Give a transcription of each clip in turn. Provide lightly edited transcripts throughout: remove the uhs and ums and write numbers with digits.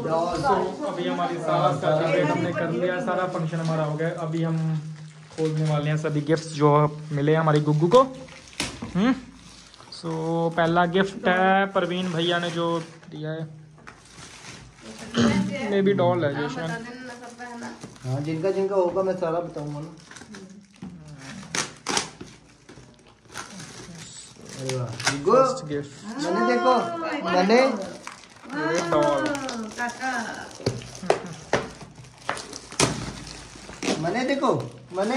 अभी हमारी सारा सेलिब्रेट हमने कर लिया, सारा फंक्शन हमारा हो गया। अभी हम खोलने वाले हैं सभी गिफ्ट्स जो मिले हैं हमारी गुग्गू को। सो पहला गिफ्ट है परवीन भैया ने जो दिया है, मे बी डॉल है जो शायद। हाँ जिनका जिनका होगा मैं सारा बताऊंगा ना। फर्स्ट गिफ्ट मैंने देखो मैंने डॉल, मैंने देखो मैंने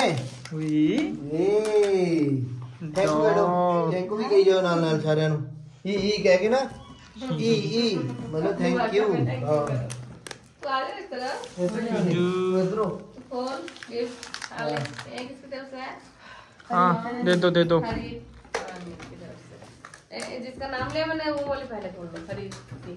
थैंक यू भी कही जाओ नाल नाल साਰਿਆਂ ਨੂੰ ई कह के ना ई मतलब थैंक यू। हाँ दे दो जिसका नाम लिया मैंने वो वाले पहले खोल दो। खरीद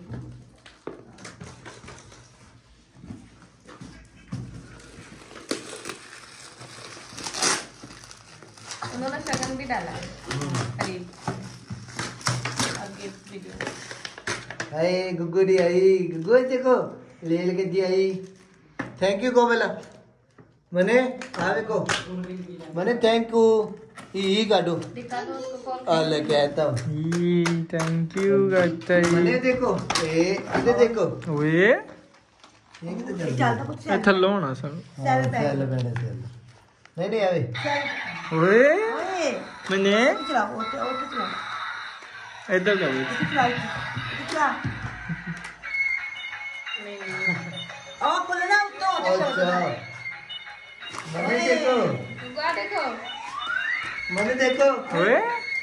उन्होंने शगन भी डाला है। खरीद और गिफ्ट भी दिया। हाय गुग्गू दी आई, गुग्गू देखो ले लेके दी आई। थैंक यू को बेला मने आवे को मने थैंक यू ई काटो दिखा दो उसको खोल के। आ ले कहता हूं थैंक यू करता है। मने देखो इधर देखो ओए ये किधर चल ए थल्लो होना सर। सेल बैठे सेल नहीं आवे ओए मैंने चला वो चला इधर जाओ। चला और बोलना तो अच्छा मने देखो गुग्गा देखो। मने देखो ओए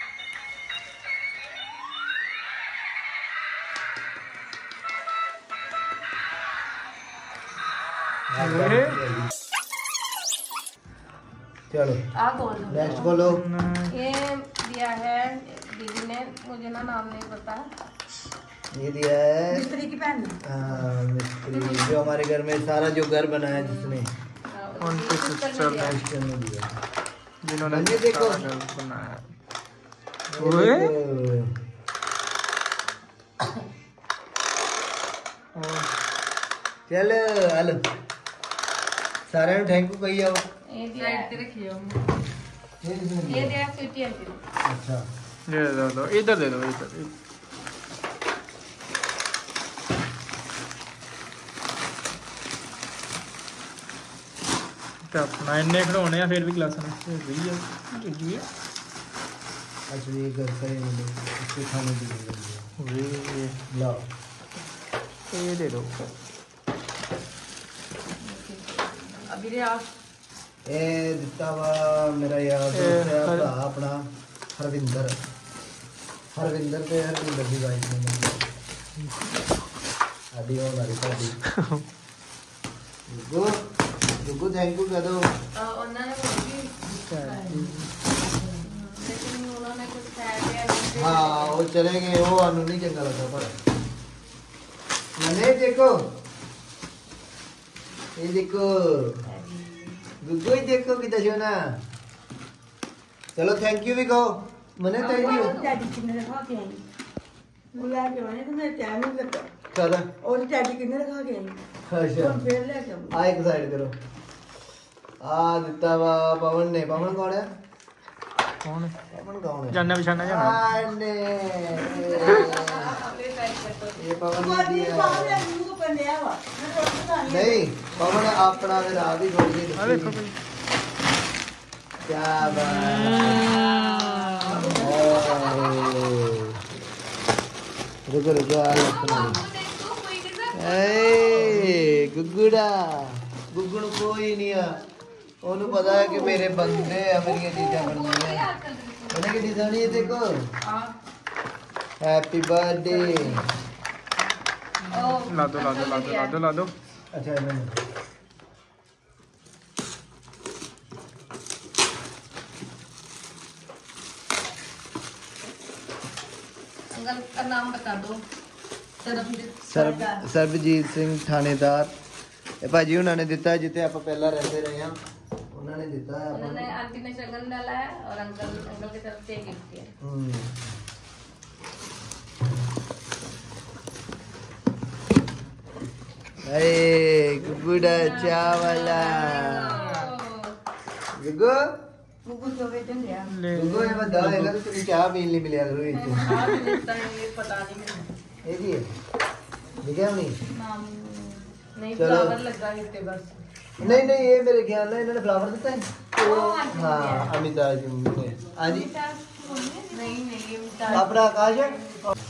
चलो आ खोल दो। नेक्स्ट बोलो। ये दिया है दीदी ने, मुझे ना नाम नहीं पता। ये दिया है मिस्त्री की बहन ने। मिस्त्री जो हमारे घर में सारा जो घर बनाया जिसने उनके सिस्टर ने सिस्टर ने दिया। जिन्होंने मने देखो बनाया। ओए चल हेलो सारे थैंक यू कही जाओ। ये दिया स्वीटी आंटी ने। अच्छा ये दे दो इधर दे दो इधर। अपना इन्ने खिलौने फिर भी क्लास में अच्छा ये घर का ही मतलब इसके खाने की लाओ ये दे दो। अभी रे आप ए दिता वा मेरा यार दोस्त है भरा अपना हरविंदर ते हरविंदर की वाइफ ने अभी हो वाली शादी। गुग्गू थैंक यू कह दो। उन्होंने बोली लेकिन उन्होंने कुछ कह दिया। हाँ वो चले गए वो आनू नहीं चंगा लगा पर मने देखो ये देखो गुग्गू ही देखो कितना सोना। चलो थैंक यू भी कहो मने थैंक यू डैडी किन्ने रखा के आई बुला के आने तो मैं टाइम नहीं लगता चलो और डैडी किन्ने रखा के आई अच्छा कौन फिर ले के आ एक साइड करो आ दिता वा पवन ने। पवन कौन है? कौन है? पवन कौन है? जानना बिछाना जाना ने अपने साइड कर दो। ये पवन वो ने दी दिया बाहर है। ले मुंह पे ले आवा मैं तो पता नहीं नहीं पवन अपना फिर आप ही थोड़ी देर अरे देखो भाई क्या बात रुको रुको आ अपना देखो कोई किधर। ए गुग्गूड़ा गुग्गू ਨੂੰ ਕੋਈ ਨਹੀਂ ਆ ਉਹਨੂੰ ਪਤਾ ਹੈ ਕਿ ਮੇਰੇ ਬੰਦੇ ਆ ਮੇਰੀਆਂ ਚੀਜ਼ਾਂ ਬਣਦੀਆਂ ਉਹਨੇ ਕਿੱਡੀ ਸੋਹਣੀ ਹੈ ਦੇਖੋ हैप्पी बर्थडे। ला दो ला दो ला दो ला दो ला दो। अच्छा मैंने अंकल का नाम बता दो। ਸਰਬਜੀਤ ਸਿੰਘ ਥਾਣੇਦਾਰ ਇਹ ਭਾਜੀ ਉਹਨਾਂ ਨੇ ਦਿੱਤਾ ਜਿੱਥੇ ਆਪਾਂ ਪਹਿਲਾਂ ਰਹਿੰਦੇ ਰਹੇ ਹਾਂ उन्होंने देता है। उन्होंने आंटी ने शगन डाला है और अंकल की तरफ से गिफ्ट किया। Hey, गुगू दा चाय वाला गुगू गुगू जो बेचन दिया गुगू ये बता देगा तो तुझे चाय पीने लिए मिलेगा जरूर इसे आज मिलता है ये पता नहीं मुझे। ये जी दिखा नहीं नहीं चलो। फ्लावर लगा है इसके बस। नहीं नहीं ये मेरे ख्याल में इन्होंने फ्लावर देता है हाँ अमिता जी ने हाँ जी नहीं नहीं ये मिठाई अपना आकाश है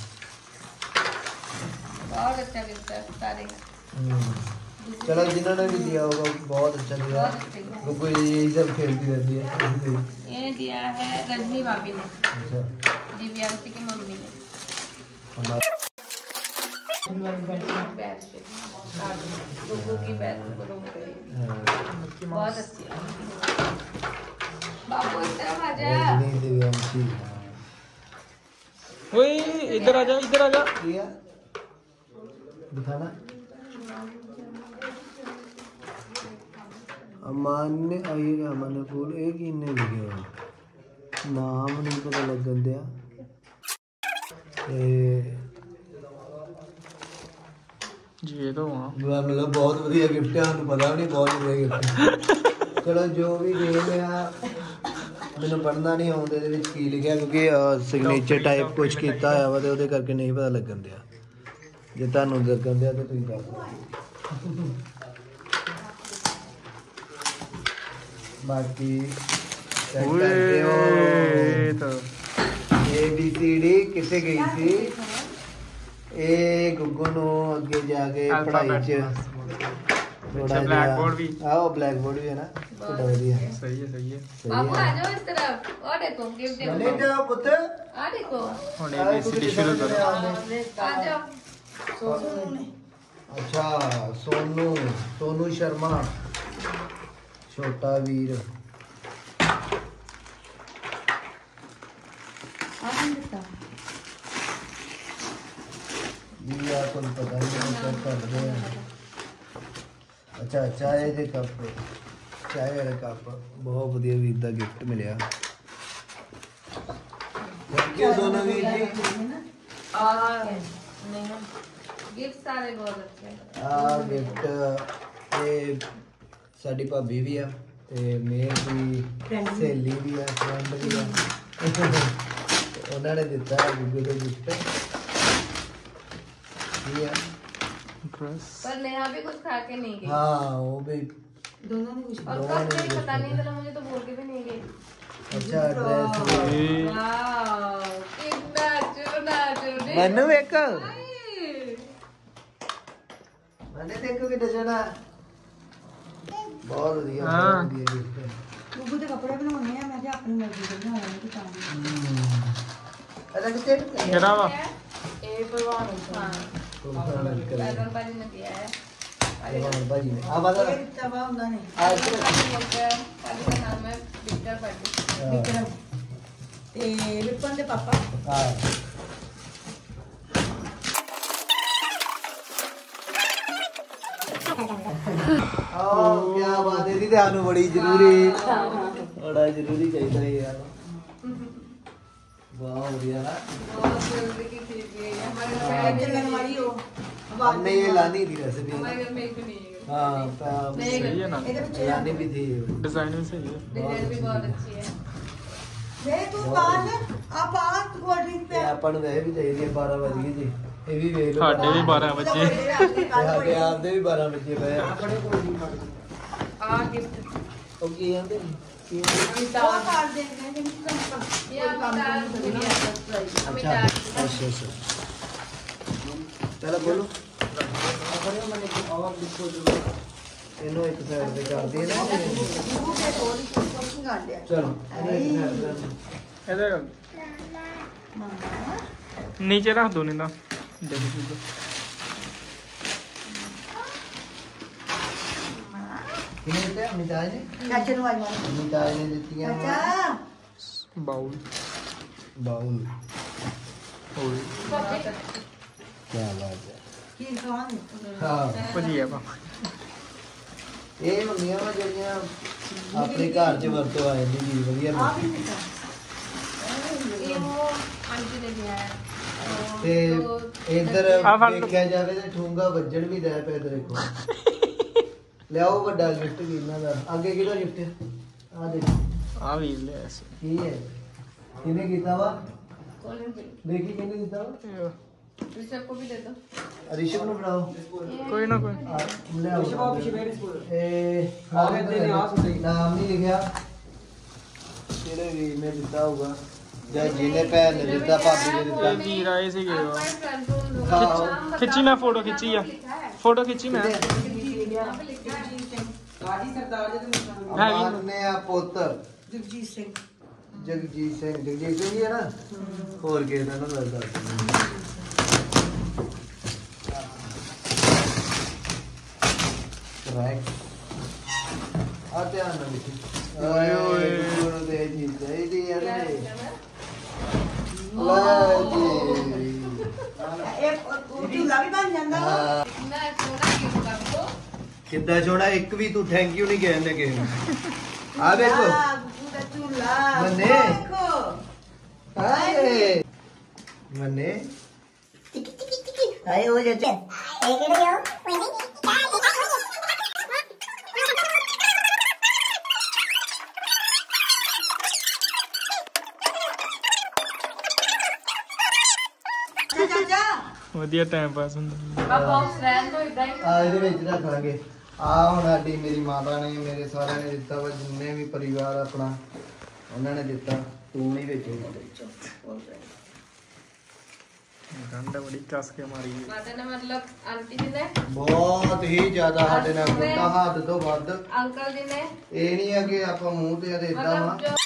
बहुत अच्छा गिफ्ट है सारे चलो जिन्होंने भी दिया होगा बहुत अच्छा दिया बहुत अच्छा गिफ्ट गुगू यही सब खेलती रहती है है। ये दिया है रजनी भाभी ने, अच्छा दिव्यांशी की मम्मी ने। हमारा बैठ के गुगू की बैठ बहुत अच्छी है। बाबू इस तरफ आ जा। रजनी दिव्यांशी ओए इधर आ जा, इधर आ जा। दिया दिखाना अमान्य आई अमान्य फूल एक ही ने लिखे हो नाम नहीं पता लगन दिया जी ये तो वहाँ मतलब बहुत ਵਧੀਆ ਗਿਫਟ ਹੈ ਸਾਨੂੰ ਪਤਾ ਵੀ ਨਹੀਂ ਬਹੁਤ ਵਧੀਆ ਗਿਫਟ ਚਲੋ ਜੋ ਵੀ ਗੇਮ ਆ ਮੈਨੂੰ ਪੜ੍ਹਨਾ ਨਹੀਂ ਆਉਂਦਾ ਇਹਦੇ ਵਿੱਚ ਕੀ ਲਿਖਿਆ ਕਿਉਂਕਿ ਸਿਗਨੇਚਰ ਟਾਈਪ ਕੁਝ ਕੀਤਾ ਹੋਇਆ ਵਾ ਤੇ ਉਹਦੇ ਕਰਕੇ ਨਹੀਂ ਪਤਾ ਲੱਗਣ ਦਿਆ ਜੇ ਤੁਹਾਨੂੰ ਲੱਗਣ ਦਿਆ ਤੇ ਤੁਸੀਂ ਦੱਸ ਦਿਓ ਬਾਕੀ check ਕਰਦੇ ਹੋ ओए तो ABCD ਕਿੱਥੇ ਗਈ ਸੀ ਇਹ ਗੁੱਗੂ ਨੂੰ ਅੱਗੇ ਜਾ ਕੇ ਪੜ੍ਹਾਈ ਚ अच्छा ब्लैक बोर्ड भी ਆਹ ਬਲੈਕ ਬੋਰਡ ਵੀ ਹੈ ਨਾ ਬੜਾ ਵਧੀਆ सही है, सही है। बाबू आ जाओ इस तरफ और देखो गिफ्ट चले देखो जाओ पुत्र आ देखो ਹੁਣ ABCD शुरू करो। आ जाओ। अच्छा सोनू सोनू शर्मा छोटा वीर ये आपको पता नहीं कब कर रहे हैं अच्छा चाय ਦੇ ਕੱਪ ਚਾय ਵਾਲਾ ਕੱਪ ਬਹੁਤ ਵਧੀਆ ਵੀਰ ਦਾ ਗਿਫਟ ਮਿਲਿਆ ਥੈਂਕ ਯੂ ਦੋਨੋਂ ਵੀਰ ਜੀ और नहीं गिफ्ट सारे बहुत अच्छे हैं। ਆ ਗਿਫਟ ਇਹ ਸਾਡੀ ਭਾਬੀ ਵੀ ਆ ਤੇ ਮੇਰ ਦੀ ਸਹੇਲੀ ਵੀ ਆ ਫਰੈਂਡ ਵੀ ਆ ਉਹਨਾਂ ਨੇ ਦਿੱਤਾ ਹੈ ਗੁੱਗੂ ਦੇ ਗਿਫਟ ਇਹ ਆ ड्रेस पर नेहा भी कुछ खा के नहीं गई हाँ वो भी दोनों ने कुछ और कब गई पता नहीं चला मुझे तो बोल के भी नहीं गई। अच्छा ड्रेस वाह कितना चुना चुने मनु एक हाय। मैंने देखो कि डजना बहुत बढ़िया हाँ। बहुत बढ़िया गिफ्ट है गुगू के कपड़े बनाने हैं मैं अपनी मर्जी से बनाने की काम अरे कितने गिरा हुआ ये भगवान हाँ पैदल बाजी ने दिया है। भाजी ने आ वाला ये तवा ਹੁੰਦਾ ਨਹੀਂ आज पाजी का नाम है विक्टर पाजी। ਵਿਕਰਮ ਤੇ ਵਿਪਨ ਦੇ ਪਾਪਾ हाँ क्या बात है दीदी आनु बड़ी जरूरी बड़ा जरूरी चाहिए यार वाह बढ़िया ना बहुत जल्दी की चीज है ये हमारे घर ਪੈਰ में ਚੱਲਣ ਵਾਲੀ ਉਹ हमने ये लानी थी रेसिपी हमारे घर में एक भी नहीं है। हाँ सही है ना, ਇਹਦੇ ਵਿੱਚ लानी भी थी डिजाइन भी सही है। डिजाइन भी बहुत अच्छी है। ਵੇ ਤੂੰ ਬਾਹਰ ਆ ਬਾਹਰ ਕੋਲਡ ਡਰਿੰਕ ਇਹ ਆਪਾਂ ਨੂੰ ਵੈਸੇ ਵੀ ਚਾਹੀਦੀ ਹੈ 12 ਵਜ ਗਏ ਜੀ ਇਹ ਵੀ ਵੇਖ ਲਓ ਸਾਡੇ ਵੀ 12 ਵਜੇ ਸਾਡੇ ਆਪਦੇ ਵੀ 12 ਵਜੇ ਪਏ ਆ आ गिफ्ट ਉਹ ਕੀ ਕਹਿੰਦੇ ਕੀ ਉਹ ਕਰ ਦੇ ਕਹਿੰਦੇ ये अमिताभ दिया अच्छा अमिताभ अच्छा अच्छा चलो बोलो ਇਹਨੂੰ ਇੱਕ ਸਾਈਡ ਤੇ ਕਰ ਦਈਏ ਨਾ ਗੁਗੂ ਦੇ ਕੋਲ ਕੁਝ ਕਰ ਲਿਆ ਚਲੋ ਇਹਨੂੰ ਇੱਕ ਸਾਈਡ ਤੇ इधर नीचे रख दो नहीं ना देखो ਕਿਹਨੇ ਦਿੱਤੇ ਅਮਿਤਾਜ ਨੇ ਚਾਚੇ ਨੂੰ ਆਈ ਮਾਰ ਅਮਿਤਾਜ ਨੇ ਦਿੱਤੀਆਂ ਚਾਚਾ बाउल ਬਾਉਲ और ਕੀ ਬਾਤ ਹੈ ਕੀ ਖਾਵਾਂਗੇ ਹਾਂ ਵਧੀਆ ਪਾ ਇਹ ਹੁੰਦੀਆਂ ਵਾ ਜਿਹੜੀਆਂ ਆਪਣੇ ਘਰ 'ਚ ਵਰਤੋਂ ਆ ਜਾਂਦੀ ਜੀ ਵਧੀਆ ਆ ਮਿਲਦੀ। ਵੀ ਦਿੱਤਾ ये वो आंटी ने दिया है। ਤੇ ਇੱਧਰ ਆ ਫੜ ਲਓ। ਦੇਖਿਆ ਜਾਵੇ ਤੇ ਠੂੰਗਾ ਵੱਜਣ ਵੀ ਦੇ ਪਏ ਤੇ ਦੇਖੋ ਲਿਆਓ ਵੱਡਾ ਗਿਫਟ ਕੀ ਇਹਨਾਂ ਦਾ ਅੱਗੇ ਕਿਹਦਾ ਗਿਫਟ ਹੈ ਆ ਦੇਖੋ ਆ ਵੀ ਲਿਆ ਸੀ ਕੀ ਹੈ ਕਿਹਨੇ ਕੀਤਾ ਵਾ कॉलिंग पे ਦੇਖੀ ਕਿਹਨੇ ਕੀਤਾ ਵਾ ऋषभ को भी दे दो ਰਿਸ਼ਵ ਨੂੰ ਫੜਾਓ ਕੋਈ ਨਾ ਕੋਈ ਲਿਆਓ ਇਹ ਨਾਮ ਨਹੀਂ ਲਿਖਿਆ ਕਿਹੜੇ ਵੀਰ ਨੇ ਦਿੱਤਾ ਹੋਊਗਾ ਜਾਂ ਜਿਹਨੇ ਭੈਣ ਨੇ ਦਿੱਤਾ ਭਾਬੀ ਨੇ ਦਿੱਤਾ ਇਹ ਵੀਰ ਆਏ ਸੀਗੇ ਉਹ। आपका फ्रेंड को ਹਾਂ ਖਿੱਚੀ ਮੈਂ ਫੋਟੋ ਖਿੱਚੀ ਆ ਫੋਟੋ ਖਿੱਚੀ ਮੈਂ ਰਾਜੀ ਸਰਦਾਰ ਜੀ ਤੇ ਹੈਗੀ ਨੇ ਆ ਪੁੱਤ ਜਗਜੀਤ ਸਿੰਘ ਜਗਜੀਤ ਸਿੰਘ ਹੀ ਹੈ ਨਾ ਹੋਰ ਕਿਸੇ ਦਾ ਨਾ ਲੱਗਦਾ ਰਾਈਟ ਆ ਧਿਆਨ ਨਾਲ ਲਿਖੀ ਓਏ ਓਏ ਗੁਰੂ ਦੇ ਜੀ ਚਾਹੀਦੀ ਯਾਰ ਲੈ ਜੀ ਇੱਕ ਝੂਲਾ ਵੀ ਬਣ ਜਾਂਦਾ ਵਾ। ਹਾਂ इतना सोना गिफ्ट आपको ਕਿੱਦਾਂ ਛੋੜਾ ਇੱਕ ਵੀ ਤੂੰ ਥੈਂਕ ਯੂ ਨਹੀਂ ਕਹਿੰਦੇ ਕਿਸੇ ਨੂੰ ਆ ਦੇਖੋ ਝੂਲਾ, ਗੁੱਗੂ ਦਾ ਝੂਲਾ ਮੰਨੇ। ਦੇਖੋ ਹਾਏ ਮੰਨੇ ਹਾਏ ਉਹ ਜੇ ਚਾਚਾ ਵਧੀਆ ਟਾਈਮ ਪਾਸ ਹੁੰਦਾ अब बॉक्स रहने दो इधर ही ਆ ਇਹਦੇ ਵਿੱਚ ਰੱਖਾਂਗੇ ਆ ਹੁਣ ਸਾਡੀ ਮੇਰੀ ਮਾਤਾ ਨੇ ਮੇਰੇ ਸਾਰਿਆਂ ਨੇ ਦਿੱਤਾ ਵਾ ਜਿੰਨੇ ਵੀ ਪਰਿਵਾਰ ਆਪਣਾ ਉਹਨਾਂ ਨੇ ਦਿੱਤਾ ਤੂੰ ਨਹੀਂ ਵਿੱਚ ਗੰਢ ਬੜੀ ਕੱਸ ਕੇ ਮਾਰੀ ਹੈ। माता ने मतलब आंटी जी ने ਬਹੁਤ ਹੀ ਜ਼ਿਆਦਾ ਸਾਡੇ ਨਾਲ ਕੁੱਤਾ ਹੱਦ ਤੋਂ ਵੱਧ अंकल जी ਨੇ ਇਹ ਨਹੀਂ ਆ ਕਿ ਆਪਾਂ ਮੂੰਹ ਤੇ ਦੇ ਦਿੱਤਾ ਵਾ मतलब जो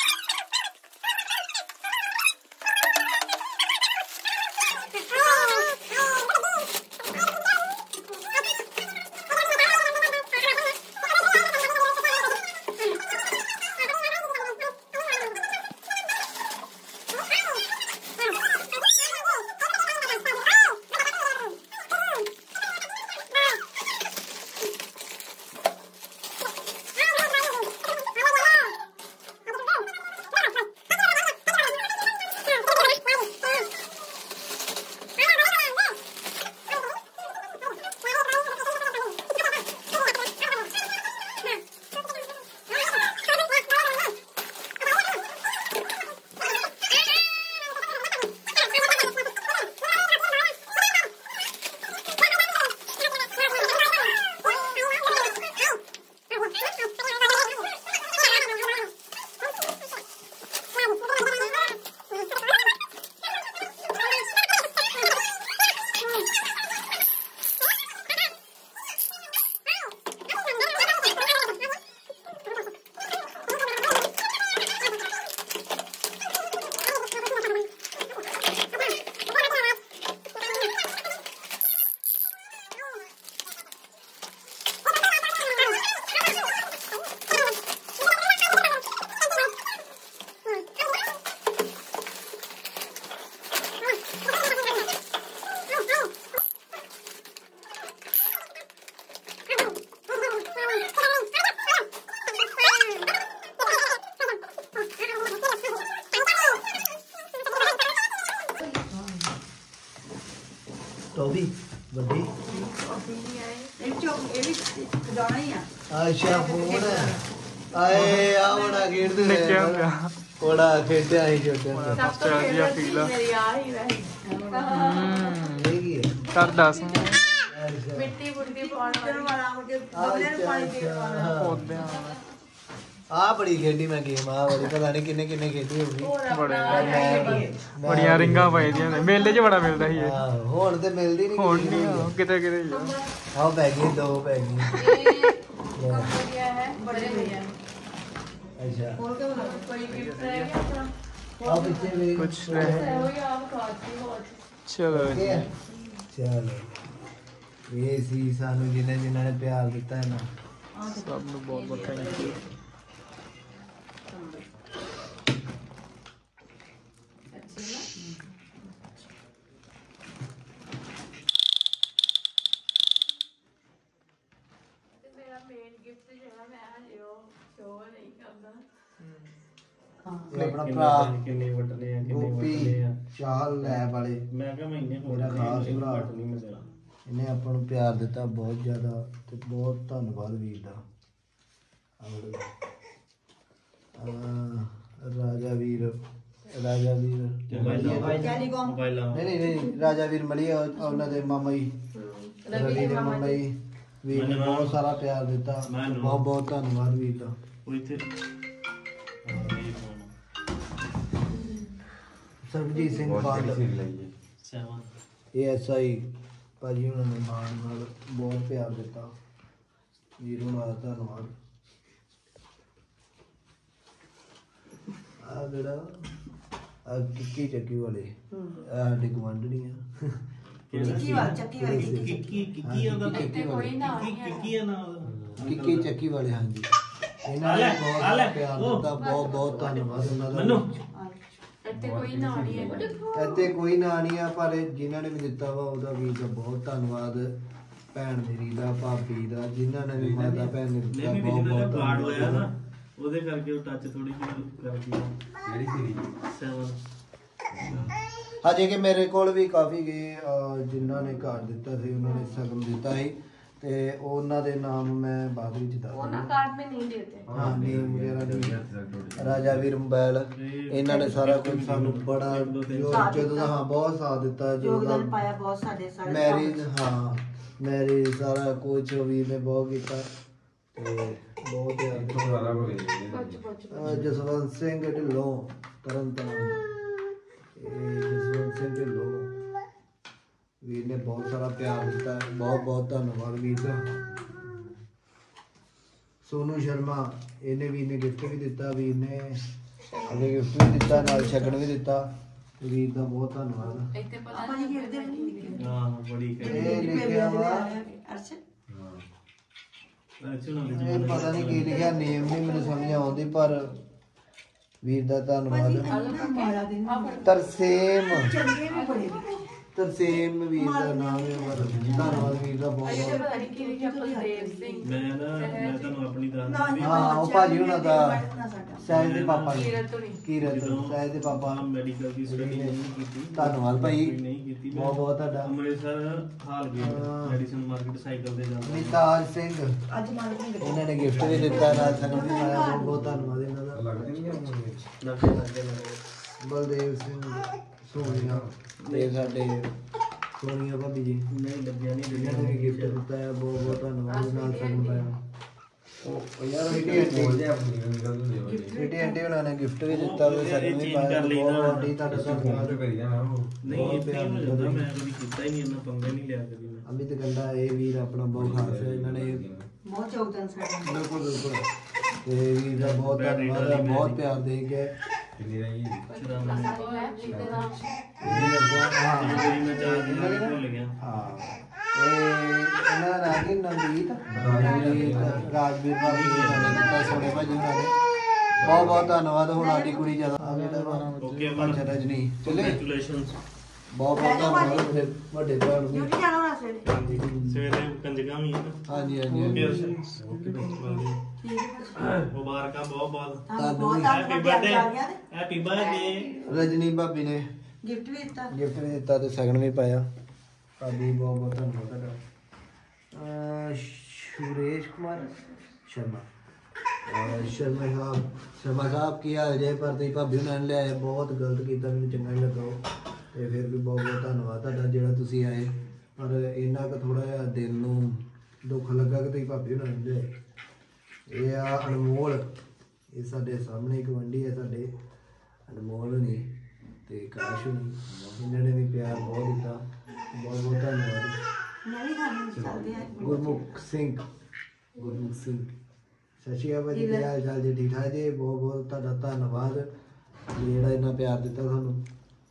ਟੋਬੀ ਵੱਡੀ ਇਹ ਚੁੱਕ ਇਹ ਵੀ ਖਿਡੌਣਾ ਹੀ ਆ ਅੱਛਾ ਫੋਨ ਆਏ ਆ ਬੜਾ ਖੇਡਦੇ ਨਿੱਕਿਆ ਹੁੰਦਾ ਬੜਾ ਖੇਡਿਆ ਸੀ ਛੋਟੇ ਹੁੰਦੇ। ਬੱਚਾ ਜਿਹਾ ਫੀਲ ਆ ਮੇਰੀ ਆ ਹੀ ਵੈਸੇ ਇਹ ਕੀ ਹੈ ਕਰ ਦੱਸ ਅੱਛਾ ਮਿੱਟੀ ਮੁੱਟੀ ਪਾਉਣ ਚਲ ਵਾਲਾ ਮੁਕੇ ਬਗਲੇ ਨੂੰ ਪਾਣੀ ਪੀ ਵਾਲਾ ਪੌਦਿਆਂ ਆ ਬੜੀ ਖੇਡੀ ਮੈਂ ਗੇਮ ਆ ਬੜੀ ਪਤਾ ਨਹੀਂ ਕਿੰਨੇ ਕਿੰਨੇ ਖੇਡੀ ਹੋਊਗੀ ਬੜੇ ਬੜੀਆਂ ਰਿੰਗਾਂ ਪਾਈਆਂ ਨੇ ਮੇਲੇ 'ਚ ਬੜਾ ਮਿਲਦਾ ਸੀ ਇਹ ਆਹ, ਹੁਣ ਤੇ ਮਿਲਦੀ ਨਹੀਂ ਹੁਣ ਨਹੀਂ ਆ, ਕਿਤੇ ਕਿਤੇ ਹੀ ਆ। ਆਹ ਪੈ ਗਈ ਦੋ ਪੈ ਗਈ ये कब गया है बड़े भैया ਅੱਛਾ और क्या बोला कोई गिफ्ट रह गया अपना ਆ ਪਿੱਛੇ ਵੀ ਕੁਛ ਰਹੇ वही आप खाती हो ਚਲੋ ਕੀ ਜੀ ਹੈ? ਚਲੋ ਇਹ ਸੀ ਸਾਨੂੰ ਜਿਨ੍ਹਾਂ ਨੇ ਪਿਆਰ ਦਿੱਤਾ ਹੈ ਨਾ ਸਭ ਨੂੰ ਬਹੁਤ ਬਹੁਤ ਥੈਂਕ ਯੂ मेरा मेन गिफ्ट जो है मैं हजे वो शो नहीं करना ਇਹ ਆਪਣਾ ਭਰਾ ਕਿੰਨੇ ਵਟਨੇ ਆ ਗੋਪੀ ਚਾਹਲ ਲੈਬ ਵਾਲੇ ਮੈਂ ਕਿਹਾ ਮਹੀਨੇ ਹੋਰ ਮੇਰਾ ਖਾਸ ਭਰਾ ਨਹੀਂ ਮਿਲਿਆ ਇਹਨੇ ਆਪਾਂ ਨੂੰ ਪਿਆਰ ਦਿੱਤਾ ਬਹੁਤ ਜ਼ਿਆਦਾ ਤੇ ਬਹੁਤ ਧੰਨਵਾਦ ਵੀਰ ਦਾ। ਰਾਜਾ ਵੀਰ ਮੋਬਾਈਲਾਂ ਨਹੀਂ ਰਾਜਾ ਵੀਰ ਮਲੀਆ ਉਹਨਾਂ ਦੇ ਮਾਮਾ ਜੀ ਰਵੀ ਦੇ ਮਾਮਾ ਜੀ ਵੀਰ ਨੇ ਬਹੁਤ ਸਾਰਾ ਪਿਆਰ ਦਿੱਤਾ, ਬਹੁਤ ਬਹੁਤ ਧੰਨਵਾਦ ਵੀਰ ਦਾ। ਉਹ ਇੱਥੇ ਸਰਬਜੀਤ ਸਿੰਘ ਬਾਦਲ 7 ASI ਭਾਜੀ ਉਹਨਾਂ ਨੇ ਮਾਣ ਨਾਲ ਬਹੁਤ ਪਿਆਰ ਦਿੱਤਾ, ਵੀਰ ਉਹਨਾਂ ਦਾ ਧੰਨਵਾਦ। ਆ ਜਿਹੜਾ ਆ ਕਿੱਕੀ ਚੱਕੀ ਵਾਲੇ ਆ ਸਾਡੀ ਗਵਾਂਢਣੀਆਂ ਚੱਕੀ ਵਾਲੀ ਕੀ ਆਂਦਾ ਇੱਥੇ ਕੋਈ ਨਾ ਕੀ ਆ ਨਾ ਉਹਦਾ ਕਿੱਕੀ ਚੱਕੀ ਵਾਲੇ ਹਾਂਜੀ, ਇਹਨਾਂ ਨੇ ਬਹੁਤ ਪਿਆਰ ਦਿੱਤਾ, ਬਹੁਤ ਬਹੁਤ ਧੰਨਵਾਦ ਉਹਨਾਂ ਦਾ। ਇੱਥੇ ਕੋਈ ਨਾ ਨਹੀਂ ਹੈ। ਇੱਥੇ ਕੋਈ ਨਾਂ ਨਹੀਂ ਆ ਪਰ ਜਿਨ੍ਹਾਂ ਨੇ ਵੀ ਦਿੱਤਾ ਵਾ ਉਹਦਾ ਵੀਰ ਦਾ ਬਹੁਤ ਧੰਨਵਾਦ। ਭੈਣ ਮੇਰੀ ਦਾ, ਭਾਬੀ ਦਾ, ਜਿਨ੍ਹਾਂ ਨੇ ਵੀ ਮਾਤਾ ਭੈਣ ਨੇ ਦਿੱਤਾ ਨਹੀਂ ਵੀ ਬਹੁਤ ਜਿਹਨਾਂ ਬਹੁਤ ਦਾ ਕਾਰਡ ਹੋਇਆ ਧੰਨਵਾਦ। ਨਾ ਉਹਦੇ ਕਰਕੇ ਉਹ ਟੱਚ ਥੋੜੀ ਜਿਹੀ ਕਰ ਗਈ ਕਿਹੜੀ ਸੀਰੀ 7 ਹਜੇ ਕਿ ਮੇਰੇ ਕੋਲ ਵੀ ਕਾਫੀ ਗਏ ਜਿਨ੍ਹਾਂ ਨੇ ਕਾਰਡ ਦਿੱਤਾ ਸੀ, ਉਹਨਾਂ ਨੇ ਸਗਨ ਦਿੱਤਾ ਸੀ ਤੇ ਉਹਨਾਂ ਦੇ ਨਾਮ ਮੈਂ ਬਾਅਦ ਵਿੱਚ ਦੱਸ वो ना कार्ड में नहीं देते। ਹਾਂ ਨੇਮ ਵਗੈਰਾ ਨਹੀਂ। ਰਾਜਾ ਵੀਰ ਮੋਬਾਈਲ ਇਹਨਾਂ ਨੇ ਸਾਰਾ ਕੁਝ ਸਾਨੂੰ ਬੜਾ ਜਦੋਂ ਦਾ ਹਾਂ ਬਹੁਤ ਸਾਥ ਦਿੱਤਾ, ਯੋਗਦਾਨ ਪਾਇਆ ਬਹੁਤ ਸਾਡੇ ਸਾਰੇ ਮੈਰਿਜ ਹਾਂ ਮੈਰਿਜ ਸਾਰਾ ਕੁਝ ਵੀਰ ਨੇ ਬਹੁਤ ਕੀਤਾ ਤੇ ਬਹੁਤ ਯਾਰ ਜਸਵੰਤ ਸਿੰਘ ਢਿੱਲੋਂ ਤਰਨਤਾਰਨ, ਇਹ ਜਸਵੰਤ ਸਿੰਘ ਢਿੱਲੋਂ ਵੀਰ ਨੇ ਬਹੁਤ ਸਾਰਾ ਪਿਆਰ ਦਿੱਤਾ, ਬਹੁਤ ਬਹੁਤ ਧੰਨਵਾਦ ਵੀਰ ਦਾ। ਸੋਨੂ ਸ਼ਰਮਾ ਇਹਨੇ ਵੀਰ ਨੇ ਗਿਫਟ ਵੀ ਦਿੱਤਾ, ਵੀਰ ਨੇ ਅਗੇ ਗਿਫਟ ਵੀ ਦਿੱਤਾ ਨਾਲ ਸ਼ਗਨ ਵੀ ਦਿੱਤਾ, ਵੀਰ ਦਾ ਬਹੁਤ ਧੰਨਵਾਦ। ਇੱਥੇ ਪਤਾ ਆਪਾਂ ਨਹੀਂ ਜੀ ਗਿਰਦੇ ਨਹੀਂ ਹਾਂ ਬੜੀ ਇਹ ਲਿਖਿਆ ਵਾ ਅਰਸ਼ ਇਹ ਪਤਾ ਨਹੀਂ ਕੀ ਲਿਖਿਆ, ਨੇਮ ਨਹੀਂ ਮੈਨੂੰ ਸਮਝ ਆਉਂਦੀ ਪਰ ਵੀਰ ਦਾ ਧੰਨਵਾਦ। ਮਾਰਾ ਦਿਨ ਤਰਸੇਮ ਚੰਗੇ ਵੀ ਬੜੇ ਨੇ। ਤਰਸੇਮ ਵੀਰ ਦਾ ਨਾਮ ਹੈ, ਪਰ ਧੰਨਵਾਦ ਵੀਰ ਦਾ ਬਹੁਤ ਇੱਥੇ ਬਹੁਤ। ਪਤਾ ਨਹੀਂ ਕੀ ਲਿਖਿਆ ਬਲਦੇਵ ਸਿੰਘ ਮੈਂ ਤੁਹਾਨੂੰ ਆਪਣੀ ਦੱਸ ਹਾਂ ਉਹ ਭਾਜੀ ਉਹਨਾਂ ਦਾ ਸਹਿਜ ਦੇ ਪਾਪਾ ਨੇ ਕੀਰਤ ਹੋਣੀ। ਕੀਰਤ ਸਹਿਜ ਦੇ ਪਾਪਾ। ਮੈਡੀਕਲ ਦੀ ਸਟੱਡੀ ਨਹੀਂ ਕੀਤੀ ਧੰਨਵਾਦ ਭਾਈ, ਨਹੀਂ ਕੀਤੀ ਬਹੁਤ ਬਹੁਤ ਤੁਹਾਡਾ। Amritsar hall gate medicine market cycle ਤੇ ਜਾਂਦਾ ਨਿਤਾਜ ਸਿੰਘ ਅੱਜ ਮਾਲਕ ਨੇ ਇਹਨਾਂ ਨੇ ਗਿਫਟ ਵੀ ਦਿੱਤਾ ਨਾਲ ਸਗਨ ਵੀ ਪਾਇਆ, ਬਹੁਤ ਬਹੁਤ ਧੰਨਵਾਦ ਇਹਨਾਂ ਦਾ। ਲੱਗੇ ਬਲਦੇਵ ਸਿੰਘ ਸੋਨੀਆ ਤੇ ਸਾਡੇ ਸੋਨੀਆ ਭਾਬੀ ਜੀ ਨਹੀਂ ਲੱਗਿਆ ਨਹੀਂ ਇਹਨਾਂ ਨੇ ਵੀ ਗਿਫਟ ਦਿੱਤਾ ਹੈ, ਬਹੁਤ ਬਹੁਤ ਧੰਨਵਾਦ ਨਾਲ ਸਗਨ ਪਾਇਆ। ਉਹ ਯਾਰ ਸਿਟੀ ਆਂਟੀ ਉਹਨਾਂ ਨੇ ਗਿਫਟ ਵੀ ਦਿੱਤਾ ਤੇ ਸਗਨ ਵੀ ਪਾਇਆ, ਬਹੁਤ ਆਂਟੀ ਤੁਹਾਡਾ ਧੰਨਵਾਦ। ਨਹੀਂ ਇਹ ਪਿਆਰ ਹੋ ਜਾਂਦਾ, ਮੈਂ ਕਦੀ ਕੀਤਾ ਹੀ ਨਹੀਂ, ਇੰਨਾ ਪੰਗਾ ਨਹੀਂ ਲਿਆ ਕਦੀ ਮੈਂ। ਅਮਿਤ ਗੰਡਾ ਇਹ ਵੀਰ ਆਪਣਾ ਬਹੁਤ ਖਾਸ ਹੈ, ਇਹਨਾਂ ਨੇ ਬਹੁਤ ਯੋਗਦਾਨ ਸਾਡਾ। ਬਿਲਕੁਲ ਬਿਲਕੁਲ ਤੇ ਵੀਰ ਦਾ ਬਹੁਤ ਧੰਨਵਾਦ ਹੈ, ਬਹੁਤ ਪਿਆਰ ਦੇ ਕੇ ਮੈਂ ਚਾਰ ਦਿਨ ਬਾਅਦ ਭੁੱਲ ਗਿਆ ਹਾਂ ਇਹ ਇਹਨਾਂ ਦਾ ਨਾਮ ਕੀ ਨਵਨੀਤ ਰਾਜਵੀਰ ਭਾਬੀ ਜੀ ਨੇ ਦਿੱਤਾ, ਸੋਨੇ ਭਾਜੀ ਉਹਨਾਂ ਨੇ ਬਹੁਤ ਬਹੁਤ ਧੰਨਵਾਦ। ਹੁਣ ਸਾਡੀ ਕੁੜੀ ਜ਼ਿਆਦਾ ਆ ਗਈ ਤਾਂ 12 ਓਕੇ ਵਜੇ ਅੱਛਾ ਰਜਨੀ ਚਲੇ ਕੰਗ੍ਰੈਚੁਲੇਸ਼ਨਸ ਬਹੁਤ ਬਹੁਤ ਧੰਨਵਾਦ ਵੱਡੇ ਭਰਾ ਨੂੰ। ਡਿਊਟੀ ਜਾਣਾ ਹੋਣਾ ਸਵੇਰੇ। ਸਵੇਰੇ ਕੰਜਕਾਂ ਵੀ ਹੈ ਨਾ। ਹਾਂਜੀ ਹਾਂਜੀ ਓਕੇ ਹਾਂਜੀ। ਓਕੇ ਠੀਕ ਹੈ ਮੁਬਾਰਕਾਂ ਬਹੁਤ ਬਹੁਤ ਤੁਹਾਨੂੰ ਬਹੁਤ ਹੈਪੀ ਧੰਨਵਾਦ ਬਰਥਡੇ ਆ ਗਿਆ ਤੇ ਹੈਪੀ ਬਰਥਡੇ ਰਜਨੀ ਭਾਬੀ ਨੇ ਗਿਫਟ ਵੀ ਦਿੱਤਾ। ਗਿਫਟ ਵੀ ਦਿੱਤਾ ਤੇ ਸਗਨ ਵੀ ਪਾਇਆ, ਭਾਬੀ ਬਹੁਤ ਬਹੁਤ ਧੰਨਵਾਦ ਤੁਹਾਡਾ। ਸੁਰੇਸ਼ ਕੁਮਾਰ ਸ਼ਰਮਾ ਸ਼ਰਮਾ ਸਾਹਿਬ ਕੀ ਹਾਲ ਜੇ? ਪਰ ਤੁਸੀਂ ਭਾਬੀ ਉਹਨਾਂ ਨੇ ਲਿਆਏ, ਬਹੁਤ ਗਲਤ ਕੀਤਾ, ਮੈਨੂੰ ਚੰਗਾ ਨਹੀਂ ਲੱਗਾ ਉਹ, ਤੇ ਫਿਰ ਵੀ ਬਹੁਤ ਬਹੁਤ ਧੰਨਵਾਦ ਤੁਹਾਡਾ ਜਿਹੜਾ ਤੁਸੀਂ ਆਏ, ਪਰ ਇੰਨਾ ਕੁ ਥੋੜਾ ਜਿਹਾ ਦਿਲ ਨੂੰ ਦੁੱਖ ਲੱਗਾ ਕਿ ਤੁਸੀਂ ਭਾਬੀ ਉਹਨਾਂ ਨੇ ਲਿਆਏ। ਇਹ ਆ ਅਨਮੋਲ, ਇਹ ਸਾਡੇ ਸਾਹਮਣੇ ਗਵਾਂਢੀ ਹੈ ਸਾਡੇ, ਅਨਮੋਲ ਨਹੀਂ ਤੇ ਕਾਸ਼ ਨਹੀਂ, ਇਹਨਾਂ ਨੇ ਵੀ ਪਿਆਰ ਬਹੁਤ ਦਿੱਤਾ, ਬਹੁਤ ਬਹੁਤ ਧੰਨਵਾਦ। ਮੈਂ ਵੀ ਖਾਣੀ ਚੱਲਦੇ ਆ। ਗੁਰਮੁਖ ਸਿੰਘ ਸਤਿ ਸ਼੍ਰੀ ਅਕਾਲ ਜੀ, ਕੀ ਹਾਲ ਚਾਲ ਜੀ? ਠੀਕ ਠਾਕ ਜੀ? ਬਹੁਤ ਬਹੁਤ ਤੁਹਾਡਾ ਧੰਨਵਾਦ ਜਿਹੜਾ ਇੰਨਾ ਪਿਆਰ ਦਿੱਤਾ ਸਾਨੂੰ।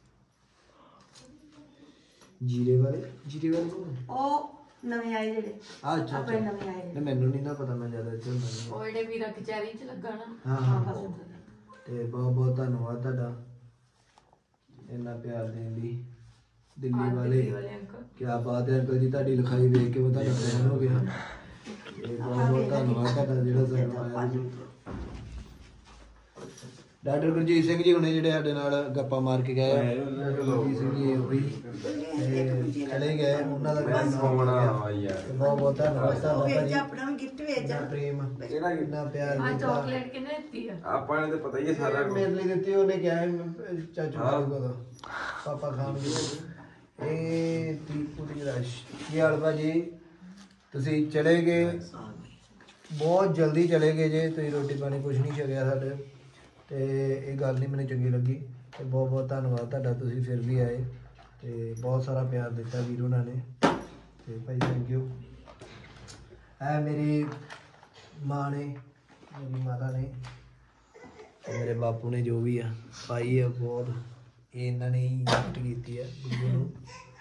ਜੀਰੇ ਵਾਲੇ ਕੌਣ? ਉਹ ਨਵੇਂ ਆਏ ਜਿਹੜੇ ਅੱਛਾ ਆਪਣੇ ਨਵੇਂ ਆਏ ਨੇ। ਨਹੀਂ ਮੈਨੂੰ ਨਹੀਂ ਨਾ ਪਤਾ, ਮੈਂ ਜ਼ਿਆਦਾ ਇੱਥੇ ਹੁੰਦਾ ਨਹੀਂ। ਉਹ ਜਿਹੜੇ ਵੀਰਾ ਕਚਹਿਰੀ ਚ ਲੱਗਾ ਨਾ। ਹਾਂ ਹਾਂ ਹਾਂ ਬਸ ਤੇ ਬਹੁਤ ਬਹੁਤ ਧੰਨਵਾਦ ਤੁਹਾਡਾ ਇੰਨਾ ਪਿਆਰ ਦੇਣ ਲਈ। ਦਿੱਲੀ ਵਾਲੇ ਅੰਕਲ ਕੀ ਬਾਤ ਹੈ ਅੰਕਲ ਜੀ, ਤੁਹਾਡੀ ਲਿਖਾਈ ਵੇਖ ਕੇ ਮੈਂ ਤੁਹਾਡਾ ਫੈਨ ਹੋ ਗਿਆ। ਤੇ ਬਹੁਤ ਬਹੁਤ ਧੰਨਵਾਦ ਤੁਹਾਡਾ ਜਿਹੜਾ ਸਾਨੂੰ ਆਇਆ ਜੀ। ਡਾਕਟਰ ਗੁਰਜੀਤ ਸਿੰਘ ਜੀ ਹੁਣੇ ਜਿਹੜੇ ਸਾਡੇ ਨਾਲ ਗੱਪਾਂ ਮਾਰ ਕੇ ਗਏ ਆ, ਡਾਕਟਰ ਗੁਰਜੀਤ ਸਿੰਘ ਜੀ ਉਹ ਵੀ ਤੇ ਚਲੇ ਗਏ, ਉਹਨਾਂ ਦਾ ਵੀ ਬਹੁਤ ਬਹੁਤ ਧੰਨਵਾਦ ਤੁਹਾਡਾ ਭਾਜੀ। ਆਪਣਾ ਵੀ ਗਿਫਟ ਵੇਚ ਇੰਨਾ ਪ੍ਰੇਮ ਇੰਨਾ ਪਿਆਰ ਆ ਦਿੱਤਾ ਚਾਕਲੇਟ ਕਿਨੇ ਦਿੱਤੀ ਆ? ਆਪਾਂ ਨੇ ਤਾਂ ਪਤਾ ਹੀ ਹੈ ਸਾਰਾ ਕੁਝ। ਮੇਰੇ ਲਈ ਦਿੱਤੀ, ਉਹਨੇ ਕਿਹਾ ਸੀ, ਚਾਚੂ ਖਾਊਗਾ ਪਾਪਾ ਖਾਣਗੇ। ਇਹ ਦੀਪੂ ਦੀ ਰਸ਼ ਕੀ ਹਾਲ ਭਾਜੀ, ਤੁਸੀਂ ਚਲੇ ਗਏ ਬਹੁਤ ਜਲਦੀ ਚਲੇ ਗਏ ਜੇ, ਤੁਸੀਂ ਰੋਟੀ ਪਾਣੀ ਕੁਝ ਨਹੀਂ ਛਕਿਆ ਸਾਡੇ, ਤੇ ਇਹ ਗੱਲ ਨਹੀਂ ਮੈਨੂੰ ਚੰਗੀ ਲੱਗੀ, ਤੇ ਬਹੁਤ ਬਹੁਤ ਧੰਨਵਾਦ ਤੁਹਾਡਾ, ਤੁਸੀਂ ਫਿਰ ਵੀ ਆਏ ਤੇ ਬਹੁਤ ਸਾਰਾ ਪਿਆਰ ਦਿੱਤਾ ਵੀਰ ਉਹਨਾਂ ਨੇ, ਤੇ ਭਾਈ ਥੈਂਕ ਯੂ। ਇਹ ਮੇਰੀ ਮਾਂ ਨੇ, ਮੇਰੀ ਮਾਤਾ ਨੇ, ਤੇ ਮੇਰੇ ਬਾਪੂ ਨੇ ਜੋ ਵੀ ਆ ਪਾਈ ਆ ਬਹੁਤ, ਇਹ ਇਹਨਾਂ ਨੇ ਹੀ ਗਿਫਟ ਕੀਤੀ ਆ ਗੁੱਗੂ ਨੂੰ,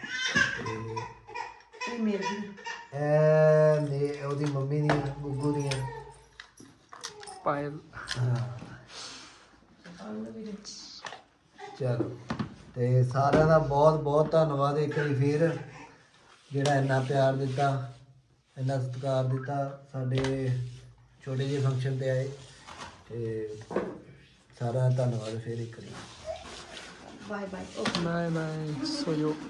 ਤੇ ਇਹ ਮੇਰੀ ਇਹ ਉਹਦੀ ਮੰਮੀ ਦੀਆਂ, ਗੁੱਗੂ ਦੀਆਂ। ਪਾਇਲ ਹਾਂ ਚਲੋ, ਤੇ ਸਾਰਿਆਂ ਦਾ ਬਹੁਤ ਬਹੁਤ ਧੰਨਵਾਦ ਇੱਕ ਵਾਰੀ ਫੇਰ, ਜਿਹੜਾ ਇੰਨਾ ਪਿਆਰ ਦਿੱਤਾ, ਇੰਨਾ ਸਤਿਕਾਰ ਦਿੱਤਾ, ਸਾਡੇ ਛੋਟੇ ਜਿਹੇ ਫੰਕਸ਼ਨ ਤੇ ਆਏ, ਤੇ ਸਾਰਿਆਂ ਦਾ ਧੰਨਵਾਦ ਫੇਰ ਇੱਕ ਵਾਰੀ। Bye bye okay bye bye, ਸੋ